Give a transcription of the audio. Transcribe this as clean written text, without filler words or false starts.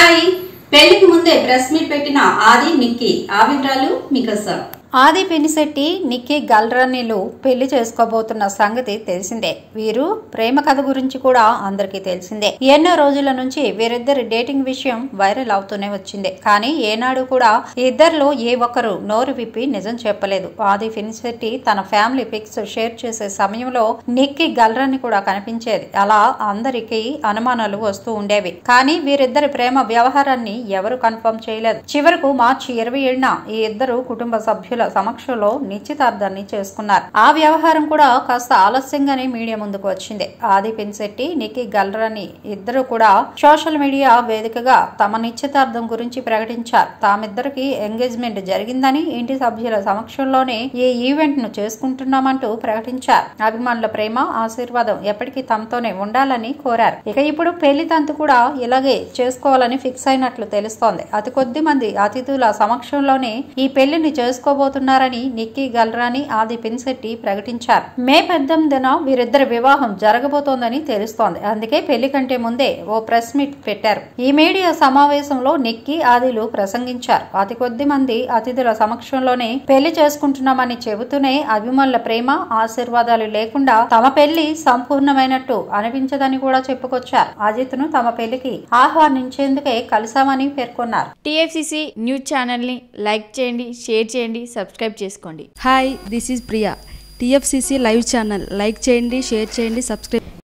Hi పెళ్లికి ముందే press meet పెట్టిన ఆది నిక్కీ ఆ వివరాలు మీకోసం. ఆది పినిశెట్టి నిక్కీ గల్రానీలు పెళ్లి చేసుకోబోతున్న సంగతి తెలిసిందే. వీరు ప్రేమ కథ గురించి కూడా అందరికీ తెలిసిందే. ఎన్నో రోజుల నుంచి వీరిద్దరి డేటింగ్ విషయం వైరల్ అవుతూనే వచ్చింది. కానీ ఏనాడు కూడా ఇద్దరిలో ఏ ఒక్కరు నోరు విప్పి నిజం చెప్పలేదు. ఆది పినిశెట్టి తన ఫ్యామిలీ పిక్స్ షేర్ చేసే సమయంలో నిక్కీ గల్రాని కూడా కనిపించేది. అలా అందరికీ అనుమానాలు వస్తూ ఉండేవి. కానీ వీరిద్దరి ప్రేమ వ్యవహారాన్ని ఎవరు కన్ఫర్మ్ చేయలేదు. చివరకు మార్చి 27న ఈ ఇద్దరు కుటుంబ సభ్యుల సమక్షంలో నిశ్చితార్థాన్ని చేసుకున్నారు. ఆ వ్యవహారం కూడా కాస్త ఆలస్యంగానే మీడియా ముందుకు వచ్చింది. ఆది పినిశెట్టి నిక్కీ గల్రాని ఇద్దరు కూడా సోషల్ మీడియా వేదికగా తమ నిశ్చితార్థం గురించి ప్రకటించారు. తామిద్దరికి ఎంగేజ్మెంట్ జరిగిందని ఇంటి సభ్యుల సమక్షంలోనే ఈ ఈవెంట్ ను చేసుకుంటున్నామంటూ ప్రకటించారు. అభిమానుల ప్రేమ ఆశీర్వాదం ఎప్పటికీ తమతోనే ఉండాలని కోరారు. ఇక ఇప్పుడు పెళ్లి తంతు కూడా ఇలాగే చేసుకోవాలని ఫిక్స్ అయినట్లు తెలుస్తోంది. అతి కొద్ది మంది అతిథుల సమక్షంలోనే ఈ పెళ్లిని చేసుకోబోతున్నారని నిక్కీ గల్రాని ఆది పినిశెట్టి ప్రకటించారు. మే 18న వీరిద్దరి వివాహం జరగబోతోందని తెలుస్తోంది. అందుకే పెళ్లి కంటే ముందే ఓ ప్రెస్ మీట్ పెట్టారు. ఈ మీడియా సమావేశంలో నిక్కీ ఆదిలు ప్రసంగించారు. అతి కొద్ది మంది అతిథుల సమక్షంలోనే పెళ్లి చేసుకుంటున్నామని చెబుతూనే అభిమానుల ప్రేమ ఆశీర్వాదాలు లేకుండా తమ పెళ్లి సంపూర్ణమైనట్టు అనిపించదని కూడా చెప్పుకొచ్చారు. అజిత్ ను తమ పెళ్లికి ఆహ్వానించేందుకే కలిశామని పేర్కొన్నారు. టీఎఫ్సీసీ న్యూస్ ఛానల్ ని లైక్ చేయండి, షేర్ చేయండి, సబ్స్క్రైబ్ చేసుకోండి. Hi, this is Priya. TFCC live channel like చేయండి, షేర్ చేయండి, సబ్స్క్రైబ్